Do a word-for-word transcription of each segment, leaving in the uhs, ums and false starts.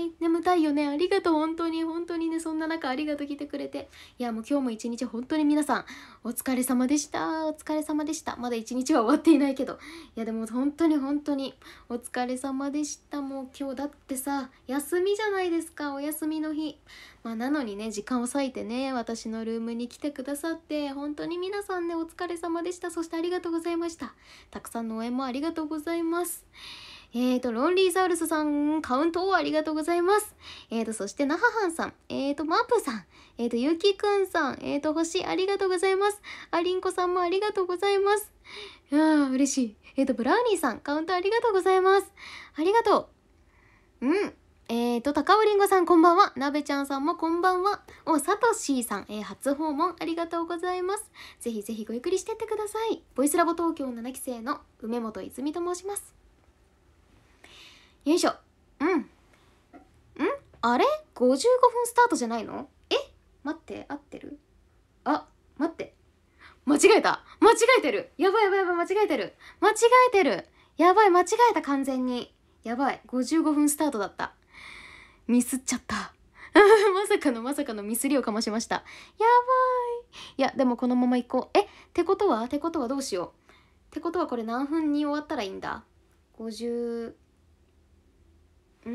に眠たいよね。ありがとう、本当に本当にね。そんな中ありがとう、来てくれて。いやもう今日も一日本当に皆さんお疲れ様でした。お疲れ様でした。まだ一日は終わっていないけど、いやでも本当に本当にお疲れ様でした。もう今日だってさ休みじゃないですか、お休みの日。まあなのにね、時間を割いてね私のルームに来てくださって本当に皆さんねお疲れ様でした。そしてありがとうございました。たくさんの応援もありがとうございます。えーと、ロンリーザウルスさん、カウントをありがとうございます。えーと、そして、ナハハンさん、えーと、マープさん、えーと、ゆきくんさん、えーと、星、ありがとうございます。ありんこさんもありがとうございます。いやー、嬉しい。えーと、ブラウニーさん、カウントありがとうございます。ありがとう。うん。えーと、高尾りんごさん、こんばんは。なべちゃんさんもこんばんは。お、さとしーさん、えー、初訪問ありがとうございます。ぜひぜひごゆっくりしてってください。ボイスラボ東京ななき生の梅本泉と申します。よいしょ。うん。んあれ ?ごじゅうご 分スタートじゃないの？え待って、合ってる？あ、待って。間違えた間違えてるやばいやばいやばい、間違えてる間違えてるやばい、間違えた、完全に。やばい、ごじゅうごふんスタートだった。ミスっちゃった。まさかのまさかのミスりをかましました。やばい。いや、でもこのまま行こう。えってことはってことはどうしよう。ってことはこれ何分に終わったらいいんだ？ ごじゅう、ん ?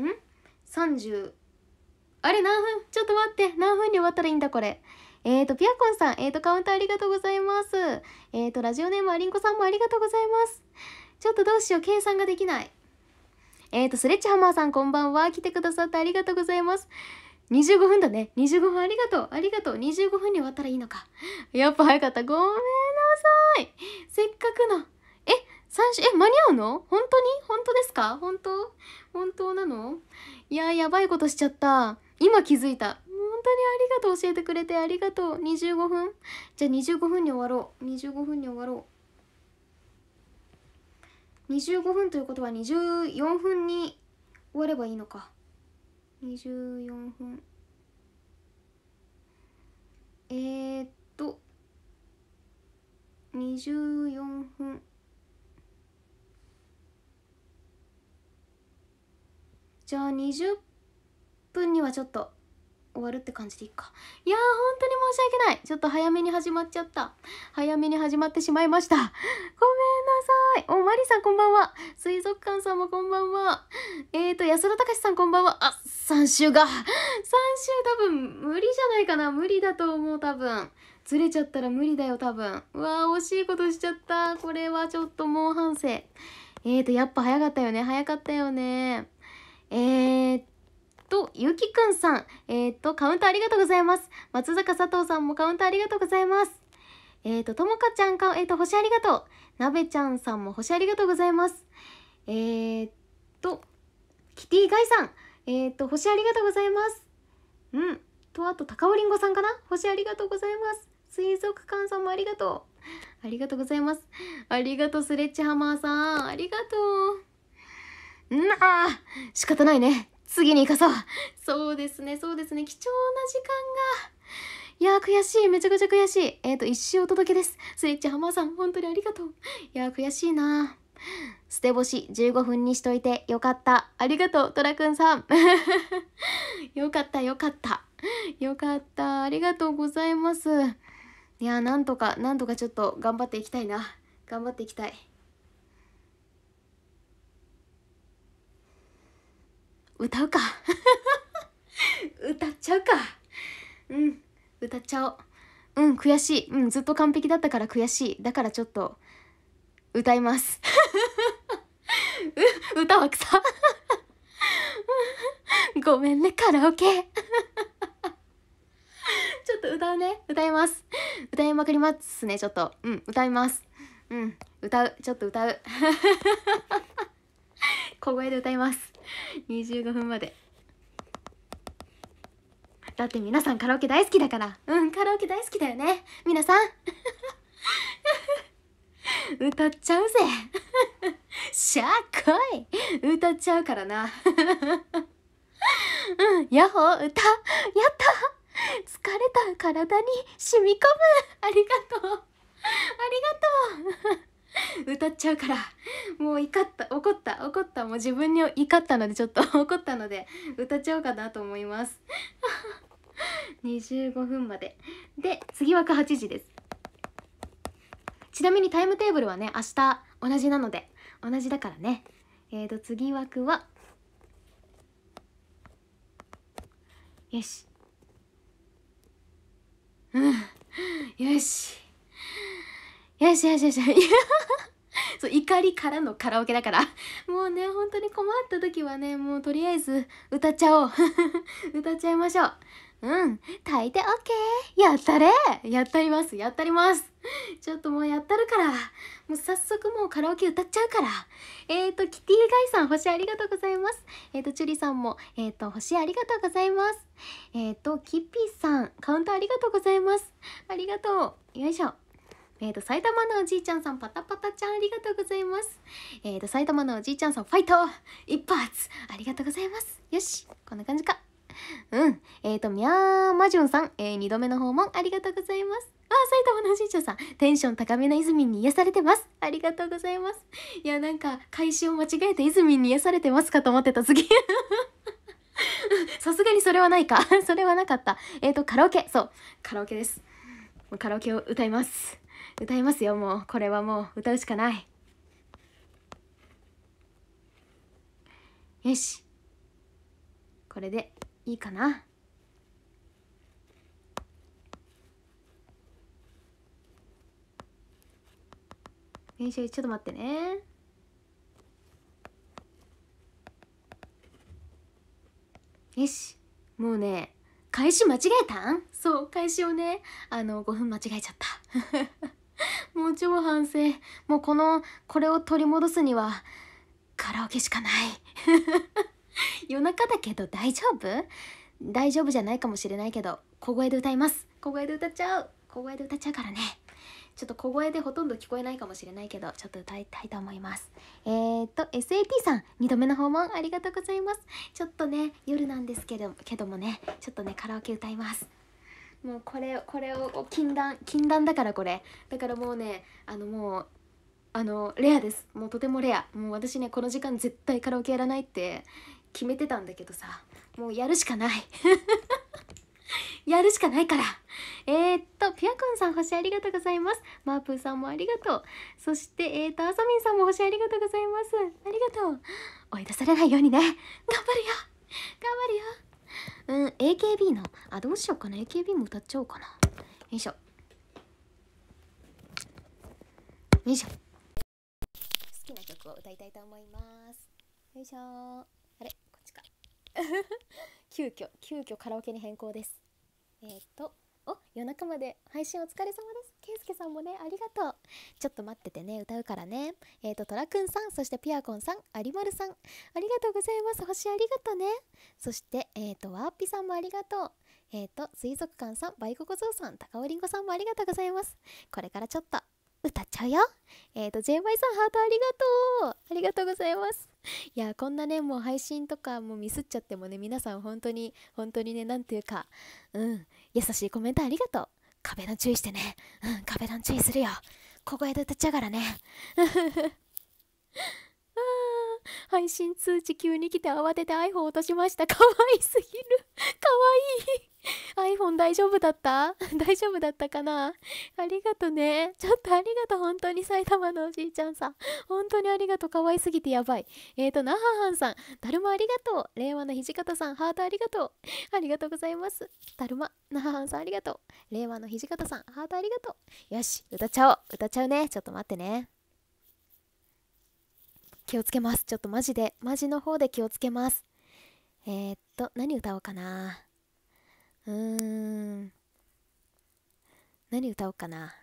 さんじゅう、あれ何分？ちょっと待って。何分に終わったらいいんだこれ。えーと、ピアコンさん、えーと、カウントありがとうございます。えーと、ラジオネームありんこさんもありがとうございます。ちょっとどうしよう。計算ができない。えーと、スレッチハマーさんこんばんは。来てくださってありがとうございます。にじゅうごふんだね。にじゅうごふんありがとう。ありがとう。にじゅうごふんに終わったらいいのか。やっぱ早かった。ごめんなさい。せっかくの。え、さん週、え、間に合うの？本当に？本当ですか？本当？本当なの？いや、やばいことしちゃった。今気づいた。本当にありがとう。教えてくれてありがとう。にじゅうごふん。じゃあにじゅうごふんに終わろう。にじゅうごふんに終わろう。にじゅうごふんということはにじゅうよんふんに終わればいいのか。にじゅうよんふん。えーっと、にじゅうよんふん。じゃあにじゅっぷんにはちょっと終わるって感じでいいか。いやー、本当に申し訳ない。ちょっと早めに始まっちゃった。早めに始まってしまいました。ごめんなさい。お、マリさんこんばんは。水族館さんもこんばんは。えーと、安田隆さんこんばんは。あ、さん週が。さん週多分無理じゃないかな。無理だと思う、多分。ずれちゃったら無理だよ、多分。うわー、惜しいことしちゃった。これはちょっともう反省。えーと、やっぱ早かったよね。早かったよね。えーと、ゆきくんさん、えーと、カウントありがとうございます。松坂佐藤さんもカウントありがとうございます。えーと、ともかちゃんか、えーと、星ありがとう。なべちゃんさんも星ありがとうございます。えーと、キティガイさん、えーと、星ありがとうございます。うん。と、あと、高尾りんごさんかな？星ありがとうございます。水族館さんもありがとう。ありがとうございます。ありがとう、スレッチハマーさん。ありがとう。んあー、仕方ないね。次に行かそう。そうですね、そうですね。貴重な時間が。いやー、悔しい。めちゃくちゃ悔しい。えっと、一周お届けです。スイッチハマーさん、本当にありがとう。いやー、悔しいな。捨て星じゅうごふんにしといてよかった。ありがとう、トラくんさん。よかった、よかった。よかった。ありがとうございます。いやー、なんとか、なんとかちょっと頑張っていきたいな。頑張っていきたい。歌うか。歌っちゃうか。うん、歌っちゃおう。うん、悔しい。うん、ずっと完璧だったから悔しい。だからちょっと歌います。う歌は草。ごめんね、カラオケ。ちょっと歌うね。歌います。歌いまくりますね、ちょっと。うん、歌います。うん、歌う。ちょっと歌う。小声で歌います。にじゅうごふんまで。だって皆さんカラオケ大好きだから。うん、カラオケ大好きだよね。皆さん。歌っちゃうぜ。しゃあ来い。歌っちゃうからな。うん、ヤッホー、歌、やった。疲れた体に染み込む。ありがとう。ありがとう。 歌っちゃうから、もう怒った怒った怒ったもう自分に怒ったので、ちょっと怒ったので歌っちゃおうかなと思いますにじゅうごふんまでで、次枠はちじです。ちなみにタイムテーブルはね、明日同じなので、同じだからね。えーと次枠は、よし、うんよしよしよしよしそう怒りからのカラオケだから、もうね本当に困った時はね、もうとりあえず歌っちゃおう歌っちゃいましょう。うん、大抵 OK。 やったれやったりますやったりますちょっともうやったるから、もう早速もうカラオケ歌っちゃうから。えーとキティガイさん星ありがとうございます。えーとチュリさんもえーと星ありがとうございます。えーとキッピーさんカウントありがとうございます。ありがとう。よいしょ。えーと埼玉のおじいちゃんさんパタパタちゃんありがとうございます。えーと埼玉のおじいちゃんさんファイト一発ありがとうございます。よし、こんな感じか。うん。えーと、みゃーまじゅんさん、えー、にどめの訪問ありがとうございます。あー、埼玉のおじいちゃんさん、テンション高めなイズミンに癒されてます。ありがとうございます。いや、なんか、開始を間違えてイズミンに癒されてますかと思ってた次。さすがにそれはないか。それはなかった。えーと、カラオケ。そう。カラオケです。もうカラオケを歌います。歌いますよ、もう。これはもう歌うしかない。よし。これでいいかな。よいしょ、ちょっと待ってね。よし、もうね、開始間違えたん？そう、開始をね、あの、ごふん間違えちゃった。もう超反省。もうこの、これを取り戻すには、カラオケしかない。夜中だけど大丈夫？大丈夫じゃないかもしれないけど、小声で歌います。小声で歌っちゃう。小声で歌っちゃうからね。ちょっと小声でほとんど聞こえないかもしれないけど、ちょっと歌いたいと思います。えーと エスエーティー さんにどめの訪問ありがとうございます。ちょっとね夜なんですけどけどもね、ちょっとねカラオケ歌います。もうこれこれを禁断禁断だから、これだからもうね、あのもうあのレアです。もうとてもレア。もう私ねこの時間絶対カラオケやらないって決めてたんだけどさ、もうやるしかないやるしかないから。えー、っとピュアコンさん星ありがとうございます。マープーさんもありがとう。そしてえー、っとあさみんさんも星ありがとうございます。ありがとう。追い出されないようにね、頑張るよ頑張るよ。うん エーケービー のあどうしようかな、 エーケービー も歌っちゃおうかな。よいしょよいしょ。好きな曲を歌いたいと思います。よいしょ。あれこっちか急遽急遽カラオケに変更です。えー、っとお夜中まで配信お疲れ様です。けいすけさんもねありがとう。ちょっと待っててね、歌うからね。えー、っとトラくんさん、そしてピアコンさん、アリマルさんありがとうございます。星ありがとうね。そしてえー、っとワーピさんもありがとう。えー、っと水族館さん、バイココゾウさん、高尾りんごさんもありがとうございます。これからちょっと歌っちゃうよ。えーと ジェイワイ さんハートありがとう。ありがとうございます。いやこんなねもう配信とかもうミスっちゃってもね、皆さん本当に本当にね、なんていうかうん優しいコメントありがとう。壁ドン注意してね。うん壁ドン注意するよ。小声で歌っちゃうからね配信通知急に来て慌てて iPhone 落としました。かわいすぎる。かわいいiPhone 大丈夫だった大丈夫だったかな。ありがとね。ちょっとありがとう。本当に埼玉のおじいちゃんさん。本当にありがとう。かわいすぎてやばい。えーと、なははんさん。だるまありがとう。令和の土方さん。ハートありがとう。ありがとうございます。だるま。なははんさんありがとう。令和の土方さん。ハートありがとう。よし。歌っちゃおう。歌っちゃうね。ちょっと待ってね。気をつけます。ちょっとマジでマジの方で気をつけます。えー、っと何歌おうかな。うーん何歌おうかな。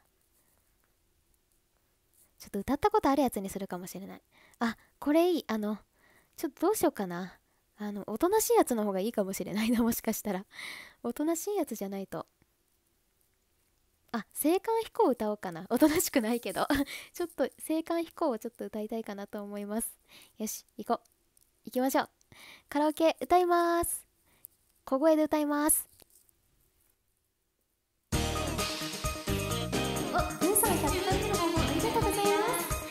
ちょっと歌ったことあるやつにするかもしれない。あこれいい。あのちょっとどうしようかな。あのおとなしいやつの方がいいかもしれないな。もしかしたらおとなしいやつじゃないと。あ、青函飛行歌おうかな。おとなしくないけどちょっと青函飛行をちょっと歌いたいかなと思います。よし行こう。行きましょう。カラオケ歌います。小声で歌います。お、ふうさんひゃくかいめの訪問ありがとうございます。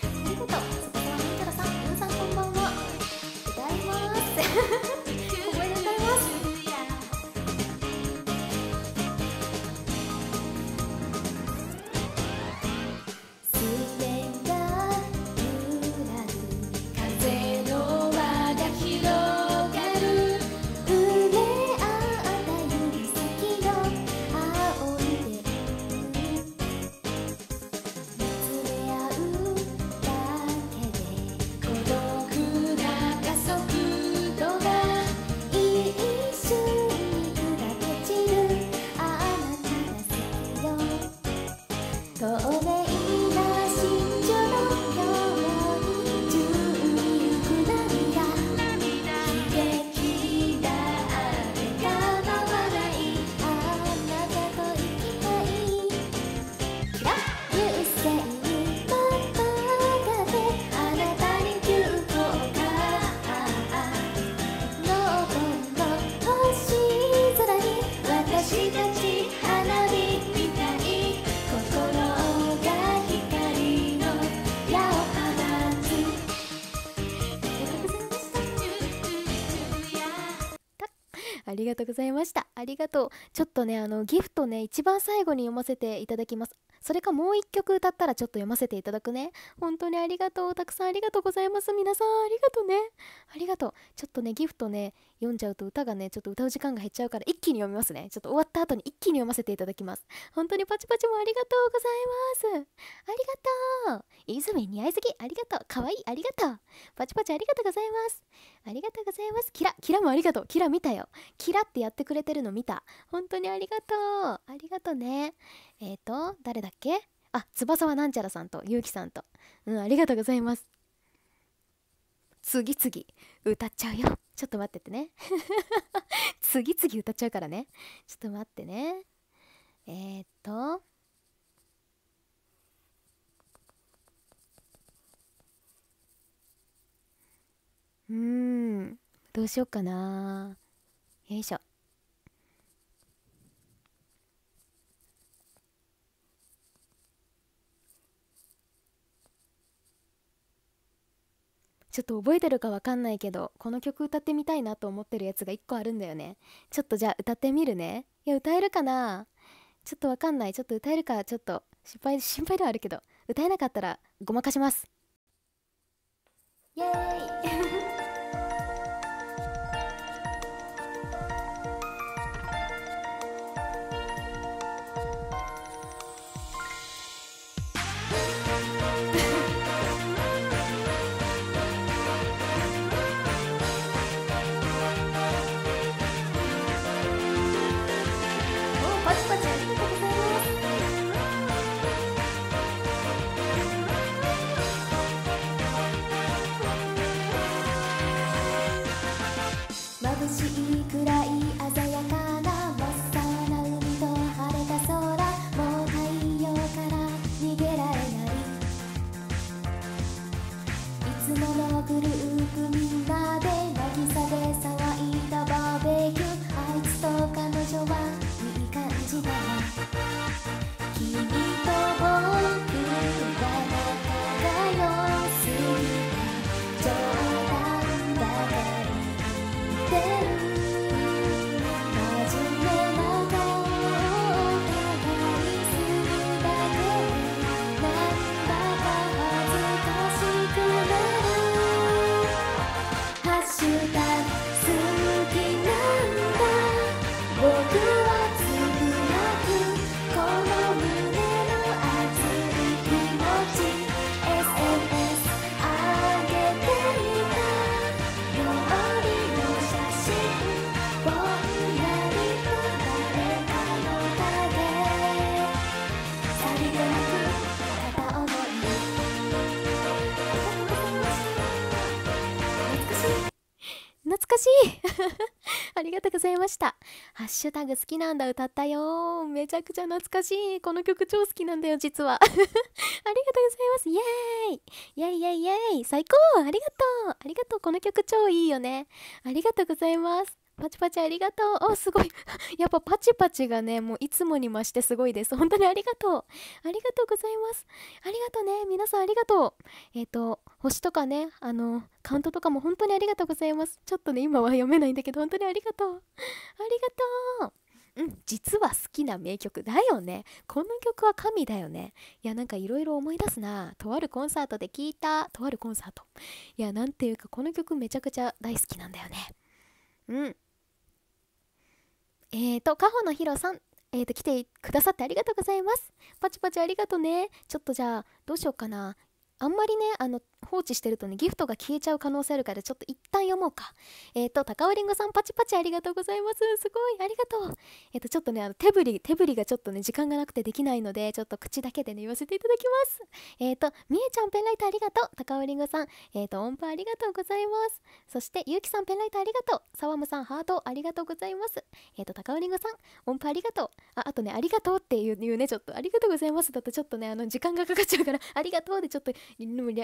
ありがとうございました。ありがとう。ちょっとね、あのギフトね、一番最後に読ませていただきます。それかもう一曲歌ったらちょっと読ませていただくね。本当にありがとう。たくさんありがとうございます。皆さんありがとうね。ありがとう。ちょっとね、ギフトね、読んじゃうと歌がね、ちょっと歌う時間が減っちゃうから一気に読みますね。ちょっと終わった後に一気に読ませていただきます。本当にパチパチもありがとうございます。ありがとう。泉似合いすぎ。ありがとう。かわいい。ありがとう。パチパチありがとうございます。ありがとうございます。キラ、キラもありがとう。キラ見たよ。キラってやってくれてるの見た。本当にありがとう。ありがとうね。えーと、誰だっけ？あ、翼はなんちゃらさんとゆうきさんと。うん、ありがとうございます。次々歌っちゃうよ。ちょっと待っててね。次々歌っちゃうからね。ちょっと待ってね。えーと、うーん、どうしよっかな。よいしょ。ちょっと覚えてるかわかんないけど、この曲歌ってみたいなと思ってるやつがいっこあるんだよね。ちょっとじゃあ歌ってみるね。いや、歌えるかな。ちょっとわかんない。ちょっと歌えるか、ちょっと心配、心配ではあるけど、歌えなかったらごまかします。イエーイ。お、パチパチありがとうございます。眩しいくらい鮮やかな真っ青な海と晴れた空、もう太陽から逃げられない。いつものグループみんなで渚で騒いだバーベキュー、あいつと彼女はいい感じだな。君と僕は仲が良すぎた、冗談ばかり言ってる。真面目なことを互いするだけでなんだか恥ずかしくなる。ハッシュタグ好きなんだ僕はつぶやく、この胸の熱い気持ち エスエヌエス 上げていた。料理の写真ぼんやりと誰かの影、さりげなく片思い。懐かしい。ありがとうございました。ハッシュタグ好きなんだ歌ったよ。めちゃくちゃ懐かしい。この曲超好きなんだよ実は。ありがとうございます。イエーイイエイイエイイエイ、最高。ありがとうありがとう。この曲超いいよね。ありがとうございます。パチパチありがとう。お、すごい。やっぱパチパチがね、もういつもに増してすごいです。本当にありがとう。ありがとうございます。ありがとうね。皆さんありがとう。えっと、星とかね、あの、カウントとかも本当にありがとうございます。ちょっとね、今は読めないんだけど、本当にありがとう。ありがとう。うん、実は好きな名曲だよね。この曲は神だよね。いや、なんかいろいろ思い出すな。とあるコンサートで聴いた、とあるコンサート。いや、なんていうか、この曲めちゃくちゃ大好きなんだよね。うん。えーと、カホのヒロさん、えーと、来てくださってありがとうございます。パチパチありがとうね。ちょっとじゃあ、どうしようかな。あんまりね、あの、放置してるとね、ギフトが消えちゃう可能性あるから、ちょっと一旦読もうか。えーと、高尾りんごさん、パチパチありがとうございます。すごい、ありがとう。えーと、ちょっとね、あの、手振り、手振りがちょっとね、時間がなくてできないので、ちょっと口だけでね、言わせていただきます。えーと、みえちゃん、ペンライトありがとう。高尾りんごさん、えーと、音符ありがとうございます。そして、ゆうきさん、ペンライトありがとう。さわむさん、ハートありがとうございます。えーと、高尾りんごさん、音符ありがとう。あ、あとね、ありがとうっていう、いうね、ちょっと、ありがとうございますだと、ちょっとね、あの、時間がかかっちゃうから、ありがとうでちょっと、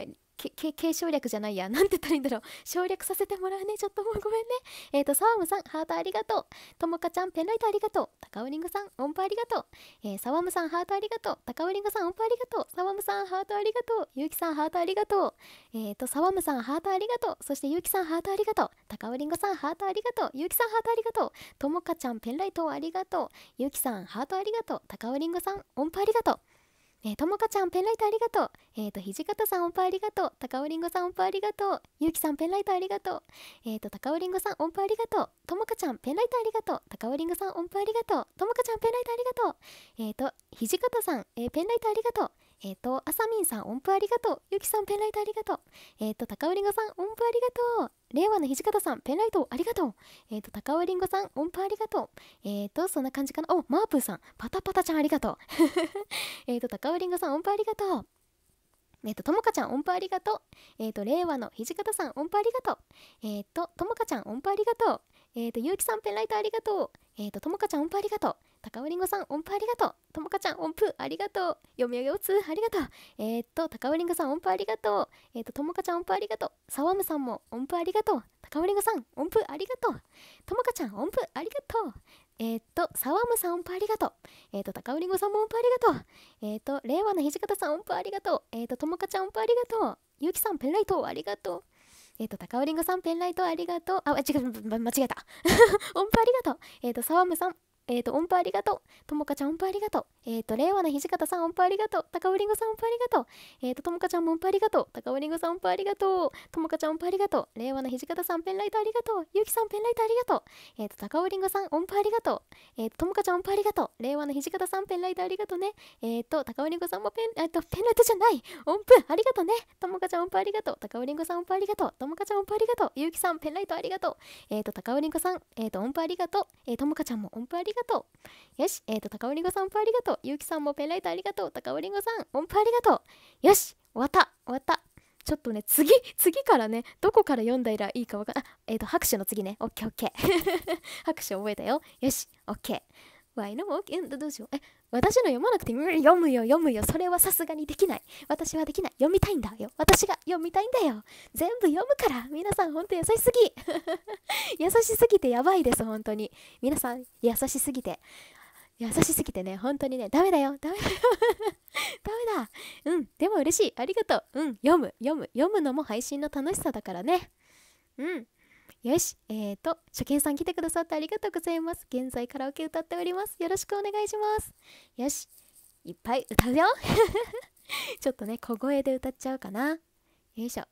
けけ継承略じゃないや、なんて言ったらいいんだろう、省略させてもらうね。ちょっともうごめんね。えっ、ー、とサワムさんハートありがとう。ともかちゃんペンライトありがとう。たかおりんごさん音符ありがとう。えー、サワムさんハートありがとう。たかおりんごさん音符ありがとう。サワムさんハートありがとう。ゆうきさんハートありがとう。えっ、ー、とサワムさんハートありがとう。そしてゆうきさんハートありがとう。たかおりんごさんハートありがとう。ゆうきさんハートありがとう。ともかちゃんペンライトありがとう。ゆうきさんハートありがとう。たかおりんごさん音符ありがとう。えー、ともかちゃんペンライトありがとう。えっ、ー、と、ひじかたさん音符ありがとう。たかおりんごさん音符ありがとう。ゆうきさんペンライトありがとう。えっ、ー、と、たかおりんごさん音符ありがとう。ともかちゃんペンライトありがとう。たかおりんごさん音符ありがとう。ともかちゃんペンライトありがとう。えっ、ー、と、ひじかたさん、えー、ペンライトありがとう。えっ、と、あさみんさん音符ありがとう。ゆうきさんペンライトありがとう。えっ、と、たかおりんごさん音符ありがとう。令和のひじかたさんペンライトありがとう。えっ、と、たかおりんごさん音符ありがとう。えっ、と、そんな感じかな。お、マープーさんパタパタちゃんありがとう。えっと、たかおりんごさん音符ありがとう。えっ、と、ともかちゃん音符ありがとう。えっ、と、令和のひじかたさん音符ありがとう。えっ、と、ともかちゃん音符ありがとう。えっ、と、ゆうきさんペンライトありがとう。えっ、と、ともかちゃん音符ありがとう。たかおりんごさん音符ありがとう。ともかちゃん音符ありがとう。読み上げおつありがとう。えっ、と、たかおりんごさん音符ありがとう。えっ、と、ともかちゃん音符ありがとう。さわむさんも音符ありがとう。たかおりんごさん音符ありがとう。ともかちゃん音符ありがとう。えっ、と、さわむさん音符ありがとう。えっ、と、たかおりんごさんも音符ありがとう。えっ、と、令和のひじかたさん音符ありがとう。えっ、と、ともかちゃん音符ありがとう。ゆうきさんペンライトありがとう。えっ、と、たかおりんごさんペンライトありがとう。あ、違う、間違えた。音符ありがとう。えっ、と、さわむさんえっ、と、音符ありがとう。ともかちゃん音符ありがとう。えっ、と、令和のひじかたさん音符ありがとう。たかおりんごさん音符ありがとう。えっ、と、ともかちゃんも音符ありがとう。たかおりんごさん音符ありがとう。ともかちゃん音符ありがとう。令和のひじかたさんペンライトありがとう。ゆうきさんペンライトありがとう。えっ、と、たかおりんごさん音符ありがとう。えっ、と、ともかちゃん音符ありがとう。令和のひじかたさんペンライトありがとうね。えっ、と、たかおりんごさんもペン、えっ、と、ペンライトじゃない。音符ありがとうね。ともかちゃん音符ありがとう。たかおりんごさん音符ありがとう。ともかちゃん音符ありがとう。ゆうきさんペンライトありがとう。えっ、と、たかおりんごさん、えっ、と、音符ありがとう。えー、ともかちゃんも音符ありがとう。よし、えっ、ー、と、たかおりんごさん音符ありがとう。ゆうきさんもペンライトありがとう。たかおりんごさん音符ありがとう。よし、終わった、終わった。ちょっとね、次、次からね、どこから読んだらいいかわかんない。あ、えっ、ー、と、拍手の次ね。オッケーオッケー。拍手覚えたよ。よし、オッケー。わいのも OK、どうしよう。え、私の読まなくて、うん、読むよ、読むよ。それはさすがにできない。私はできない。読みたいんだよ。私が読みたいんだよ。全部読むから。皆さん、ほんと優しすぎ。優しすぎてやばいです、本当に。皆さん、優しすぎて。優しすぎてね、本当にね、ダメだよ、ダメだよ。ダメだ。うん、でも嬉しい。ありがとう。うん、読む、読む、読むのも配信の楽しさだからね。うん。よし、えーと、初見さん来てくださってありがとうございます。現在カラオケ歌っております。よろしくお願いします。よし、いっぱい歌うよ。ちょっとね、小声で歌っちゃうかな。よいしょ。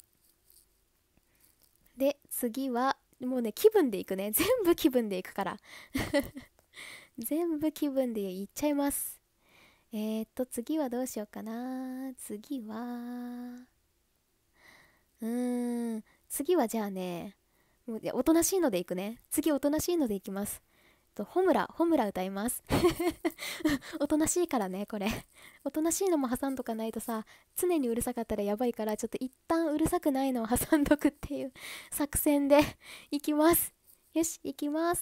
で、次は、もうね、気分でいくね。全部気分でいくから。全部気分でいっちゃいます。えーと、次はどうしようかな。次は、うーん、次はじゃあね、もうおとなしいのでいくね。次おとなしいのでいきます。とホムラ、ホムラ歌います。おとなしいからね、これ。おとなしいのも挟んどかないとさ、常にうるさかったらやばいから、ちょっと一旦うるさくないのを挟んどくっていう作戦でいきます。よし、いきます。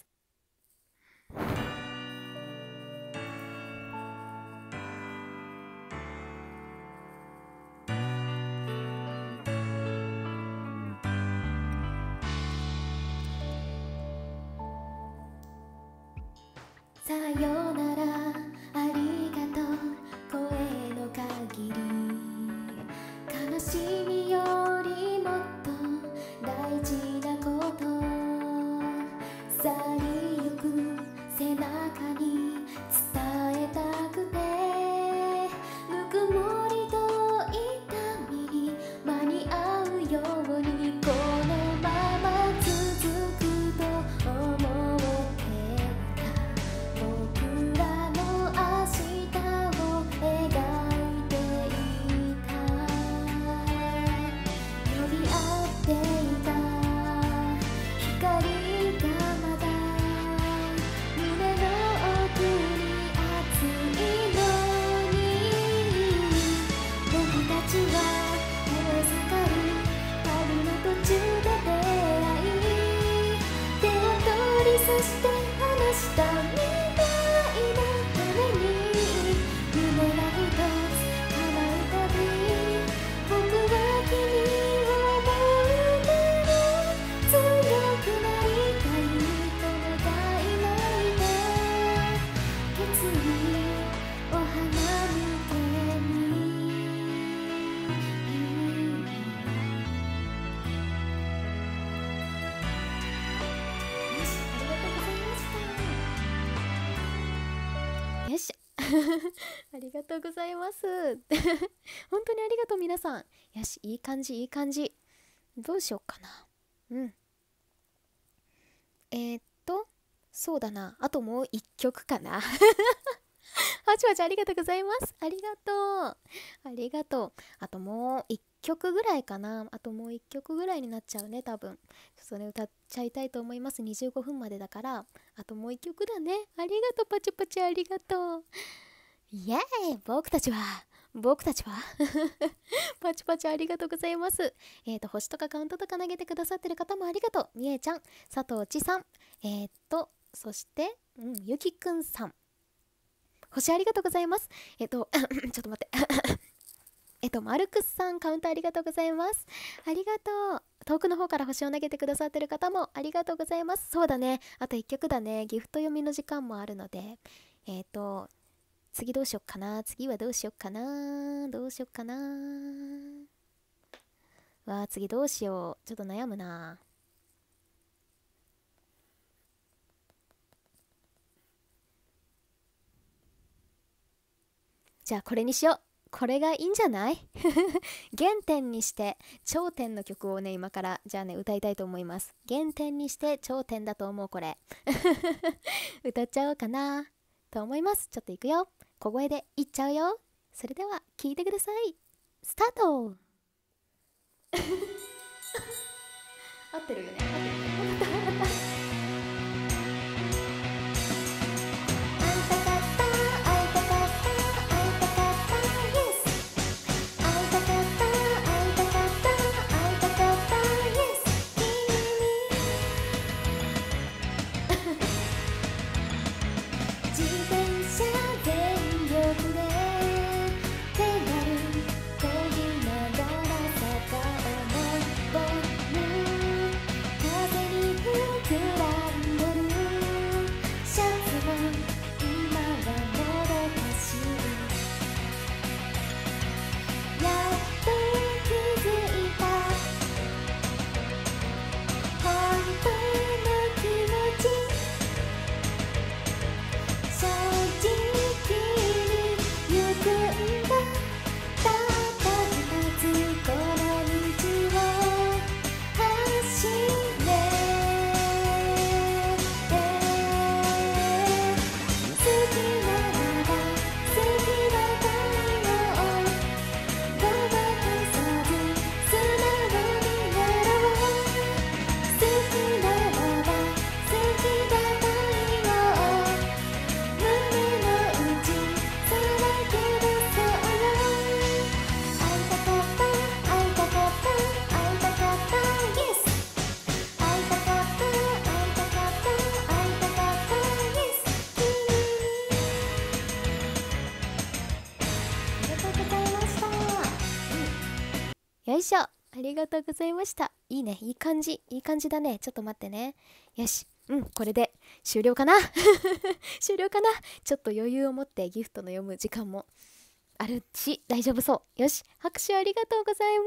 さよならありがとう声の限り悲しみよりもっと大事なこと去りゆく背中に伝えたくてぬくもりと痛みに間に合うようにこのまま続くと思う夢が一つ叶うたび僕は君ありがとうございます本当にありがとう皆さん。よし、いい感じいい感じ。どうしようかな。うんえー、っとそうだな、あともう一曲かなはちまちありがとうございます。ありがとうありがとう。あともう一曲ぐらいかな。あともう一曲ぐらいになっちゃうね多分。それ歌っちゃいたいと思います。にじゅうごふんまでだから、あともう一曲だね。ありがとうパチパチ、ありがとう。イエーイ、僕たちは僕たちはパチパチありがとうございます。えっ、ー、と星とかカウントとか投げてくださってる方もありがとう。みえちゃん、佐藤千さん、えっ、ー、とそして、うん、ゆきくんさん、星ありがとうございます。えっ、ー、とちょっと待ってえっとマルクスさん、カウントありがとうございます。ありがとう。遠くの方から星を投げてくださってる方もありがとうございます。そうだね、あといっきょくだね。ギフト読みの時間もあるので、えっ、と次どうしよっかな。次はどうしよっかな。どうしよっかな。わあ、次どうしよう。ちょっと悩むな。じゃあこれにしよう。これがいいんじゃない原点にして頂点の曲をね、今からじゃあね歌いたいと思います。原点にして頂点だと思う、これ歌っちゃおうかなと思います。ちょっといくよ、小声でいっちゃうよ。それでは聴いてください。スタート合ってるよね、合ってるよね、分かった分かった。よいしょ、ありがとうございました。いいね、いい感じいい感じだね。ちょっと待ってね。よし、うん、これで終了かな終了かな。ちょっと余裕を持ってギフトの読む時間もあるし大丈夫そう。よし、拍手ありがとうございます。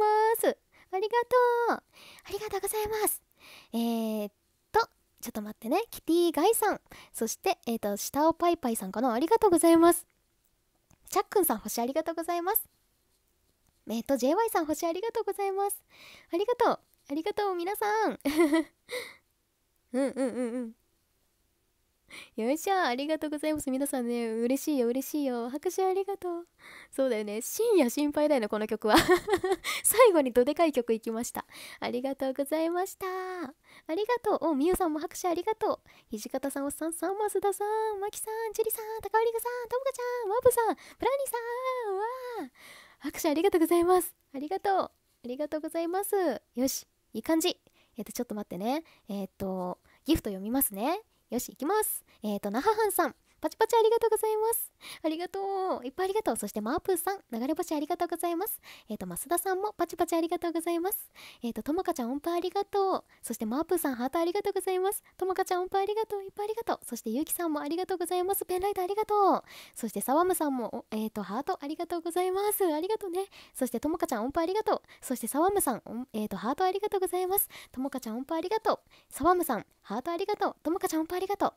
ありがとうありがとうございます。えー、っとちょっと待ってね。キティガイさん、そしてえー、っと下尾パイパイさんかな。ありがとうございます。チャックンさん、星ありがとうございます。えっと ジェーワイ さん、星ありがとうございます。ありがとうありがとう皆さんうんうんうんうん、よいしょ、ありがとうございます。皆さんね、嬉しいよ嬉しいよ、拍手ありがとう。そうだよね、深夜心配だよねこの曲は最後にどでかい曲いきました。ありがとうございました。ありがとう。おみゆさんも拍手ありがとう。土方さん、おっさんさん、増田さん、まきさん、ジュリさん、高織さん、ともかちゃん、ワブさん、プラニさん、わー、拍手ありがとうございます。ありがとうありがとうございます。よし、いい感じ。えっとちょっと待ってね。えっとギフト読みますね。よし、いきます。えっと、なははんさん、パチパチありがとうございます。ありがとう。いっぱいありがとう。そして、マープーさん、流れ星ありがとうございます。えっと、増田さんもパチパチありがとうございます。えっと、ともかちゃん、音符ありがとう。そして、マープーさん、ハートありがとうございます。ともかちゃん、音符ありがとう。いっぱいありがとう。そして、ゆうきさんもありがとうございます。ペンライトありがとう。そして、サワムさんも、えっと、ハートありがとうございます。ありがとうね。そして、ともかちゃん、音符ありがとう。そして、サワムさん、えっと、ハートありがとうございます。ともかちゃん、音符ありがとう。サワムさん、ハートありがとう。ともかちゃん、音符ありがとう。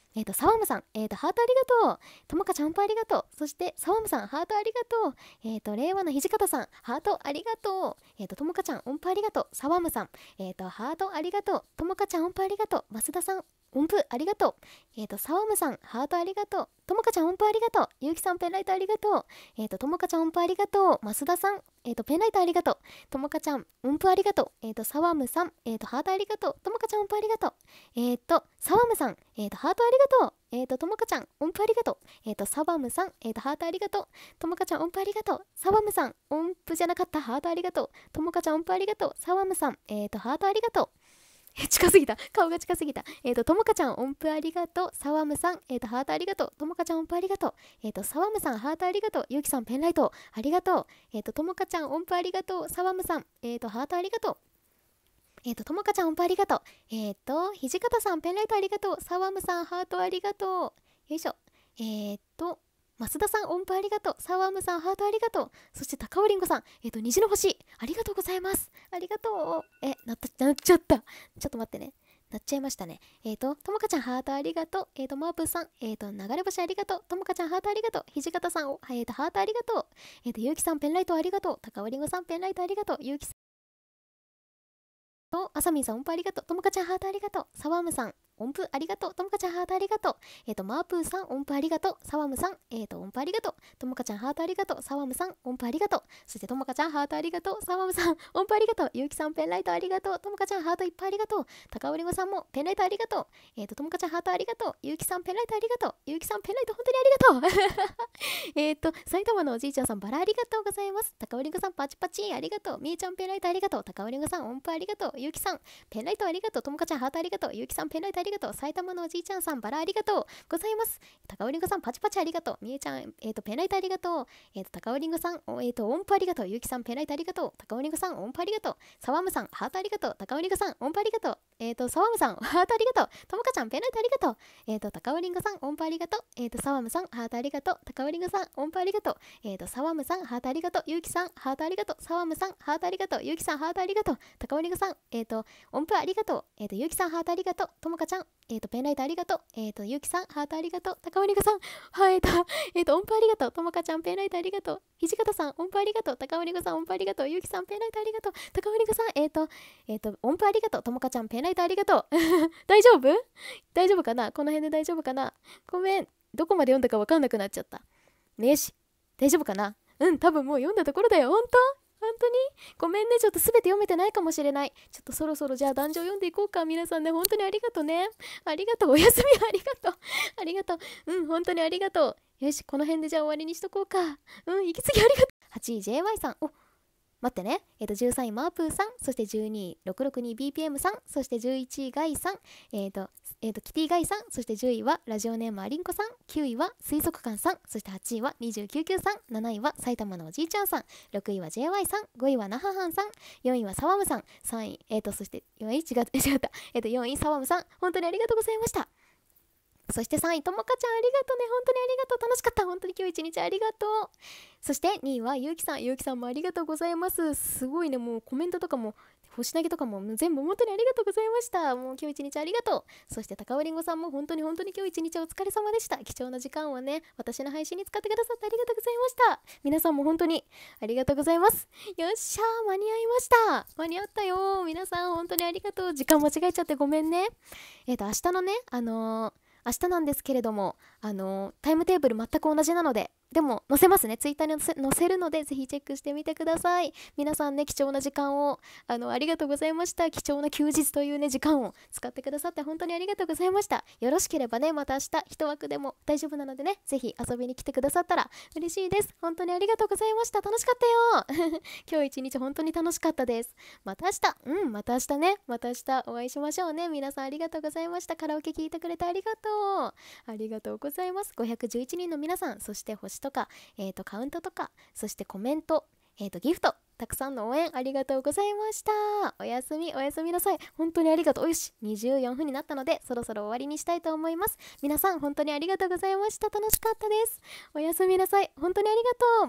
えっ、と、サワムさん、えっ、と、ハートありがとう。ともかちゃん音符ありがとう。そして、サワムさん、ハートありがとう。えっ、と、令和の土方さん、ハートありがとう。えっ、と、ともかちゃん音符ありがとう。サワムさん、えっ、と、ハートありがとう。ともかちゃん音符ありがとう。増田さん、音符ありがとう。えっ、と、サワムさん、ハートありがとう。ともかちゃん音符ありがとう。ゆうきさん、ペンライトありがとう。えっ、と、ともかちゃん音符ありがとう。増田さん、えっ、と、ペンライトありがとう。ともかちゃん、音符ありがとう。えっ、と、サワムさん、えっ、と、ハートありがとう。ともかちゃん音符ありがとう。えっ、と、サワムさん、えっ、と、ハートありがとう。えっ、と、ともかちゃん、音符ありがとう。えっ、と、サワムさん、えっ、と、ハートありがとう。ともかちゃん、音符ありがとう。サワムさん、音符じゃなかった、ハートありがとう。ともかちゃん、音符ありがとう。サワムさん、えっ、と、ハートありがとう。え、近すぎた。顔が近すぎた。えっ、と、ともかちゃん、音符ありがとう。サワムさん、えっ、と、ハートありがとう。ともかちゃん、音符ありがとう。えっ、と、サワムさん、ハートありがとう。ゆうきさん、ペンライト、ありがとう。えっ、と、ともかちゃん、音符ありがとう。サワムさん、えっ、と、ハートありがとう。えっ、と、ともかちゃん、音符ありがとう。えっ、と、土方さん、ペンライトありがとう。サワムさん、ハートありがとう。よいしょ。えっ、と、増田さん、音符ありがとう。サワムさん、ハートありがとう。そして、高尾りんごさん、えっ、と、虹の星、ありがとうございます。ありがとう。え、なった、なっちゃった。ちょっと待ってね。なっちゃいましたね。えっ、と、ともかちゃん、ハートありがとう。えっ、と、マープーさん、えっ、と、流れ星ありがとう。ともかちゃん、ハートありがとう。土方さん、えっ、と、ハートありがとう。えっ、と、ゆうきさん、ペンライトありがとう。高尾りんごさん、ペンライトありがとう。ゆうきさん、と、あさみんさん、音符ありがとう。ともかちゃん、ハートありがとう。サワームさん、音符ありがとう。ともかちゃん、ハートありがとう。えっ、と、マープーさん、音符ありがとう。サワームさん、えっ、と、音符ありがとう。ともかちゃん、ハートありがとう。サワームさん、音符ありがとう。そして、ともかちゃん、ハートありがとう。サワームさん、音符ありがとう。ゆうきさん、ペンライトありがとう。ともかちゃん、ハートいっぱいありがとう。高尾りんごさんも、ペンライトありがとう。えっ、と、ともかちゃん、ハートありがとう。ゆうきさん、ペンライトありがとう。ゆうきさん、ペンライト本当にありがとう。えっと、埼玉のおじいちゃんさん、バラありがとうございます。高尾りんごさん、パチパチありがとう。みえちゃん、ペンライトありがとう。高尾りんごさん、音符ありがとう。ゆうきさん、ペンライトありがとう。ともかちゃん、ハートありがとう。ゆうきさん、ペンライトありがとう。埼玉のおじいちゃんさん、バラありがとうございます。高尾りんごさん、パチパチありがとう。みえちゃん、えっ、と、ペンライトありがとう。えっ、と、高尾りんごさん、えっ、と、音符ありがとう。ゆうきさん、ペンライトありがとう。高尾りんごさん、音符ありがとう。サワームさん、ハートありがとう。高尾りんごさん、音符ありがとう。えっ、と、サワームさん、ハートありがとう。ともかちゃん、ペンライトありがとう。えっ、と、高尾りんごさん、音符ありがとう。えっ、と、サワームさん、ハートありがとう。高尾りんごさん、音符ありがとう。えっ、と、サワームさん、ハートありがとう。ゆうきさん、ハートありがとう。サワームさん、ハートありがとう。ゆうきさん、ハートありがとう。高尾りんごさん、えっ、と、音符ありがとう。えっ、と、ゆうきさん、ハートありがとう。ともかちゃん、えっ、と、ペンライトありがとう。えっ、と、ゆうきさん、ハートありがとう。高尾りんごさん、はい、えっ、と、えっ、と、音符ありがとう。ともかちゃん、ペンライトありがとう。土方さん、音符ありがとう。高尾りんごさん、音符ありがとう。ゆうきさん、ペンライトありがとう。高尾りんごさん、えっ、と、えっ、と、音符ありがとう。ともかちゃん、ペンライトありがとう。大丈夫大丈夫かなこの辺で大丈夫かなごめん。どこまで読んだかわかんなくなっちゃった。ねえし、大丈夫かなうん、多分もう読んだところだよ。本当本当にごめんね。ちょっと全て読めてないかもしれない。ちょっとそろそろじゃあ壇上読んでいこうか。皆さんね、本当にありがとうね。ありがとう。おやすみありがとう。ありがとう。うん、本当にありがとう。よし、この辺でじゃあ終わりにしとこうか。うん、息継ぎありがとう。はちい ジェイワイ さん。お、待ってね。えっ、と、じゅうさんいマープーさん、そしてじゅうにい ろくろくにビーピーエム さん、そしてじゅういちいガイさん、えっ、と、えっ、と、キティガイさん、そしてじゅういはラジオネームアリンコさん、きゅういは水族館さん、そしてはちいはにじゅうきゅうきゅうさん、なないは埼玉のおじいちゃんさん、ろくいは ジェイワイ さん、ごいはなははんさん、よんいはサワムさん、さんい、えっ、と、そしてよんい、違った、違った、えっ、と、よんいサワムさん、本当にありがとうございました。そしてさんい、ともかちゃんありがとうね。本当にありがとう。楽しかった。本当に今日一日ありがとう。そしてにいはゆうきさん。ゆうきさんもありがとうございます。すごいね。もうコメントとかも、星投げとかも全部本当にありがとうございました。もう今日一日ありがとう。そして高尾りんごさんも本当に本当に今日一日お疲れ様でした。貴重な時間をね、私の配信に使ってくださってありがとうございました。皆さんも本当にありがとうございます。よっしゃー、間に合いました。間に合ったよ。皆さん本当にありがとう。時間間違えちゃってごめんね。えっ、と、明日のね、あのー明日なんですけれども、あのータイムテーブル全く同じなので、でも載せますね。ツイッターに載せ載せるので、ぜひチェックしてみてください。皆さんね、貴重な時間を、あの、ありがとうございました。貴重な休日というね、時間を使ってくださって本当にありがとうございました。よろしければね、また明日、一枠でも大丈夫なのでね、ぜひ遊びに来てくださったら嬉しいです。本当にありがとうございました。楽しかったよ。今日一日本当に楽しかったです。また明日、うん、また明日ね、また明日お会いしましょうね。皆さんありがとうございました。カラオケ聞いてくれてありがとう。ありがとうございます。ごひゃくじゅういちにんの皆さん、そして星とか、えーと、カウントとか、そしてコメント、えーと、ギフト、たくさんの応援ありがとうございました。おやすみ、おやすみなさい。本当にありがとう。よし、にじゅうよんふんになったので、そろそろ終わりにしたいと思います。皆さん、本当にありがとうございました。楽しかったです。おやすみなさい。本当にありがとう。